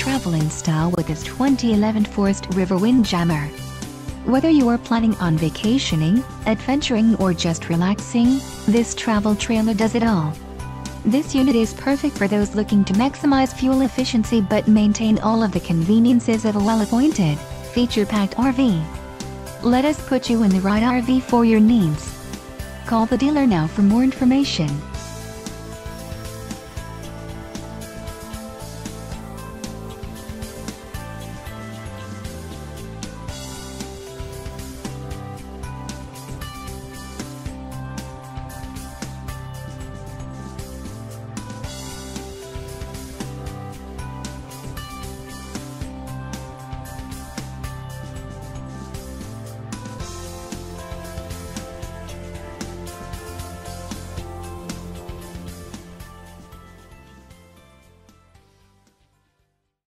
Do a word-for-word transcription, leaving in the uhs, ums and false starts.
travel in style with this twenty eleven Forest River Windjammer. Whether you are planning on vacationing, adventuring or just relaxing, this travel trailer does it all. This unit is perfect for those looking to maximize fuel efficiency but maintain all of the conveniences of a well-appointed, feature-packed R V. Let us put you in the right R V for your needs. Call the dealer now for more information.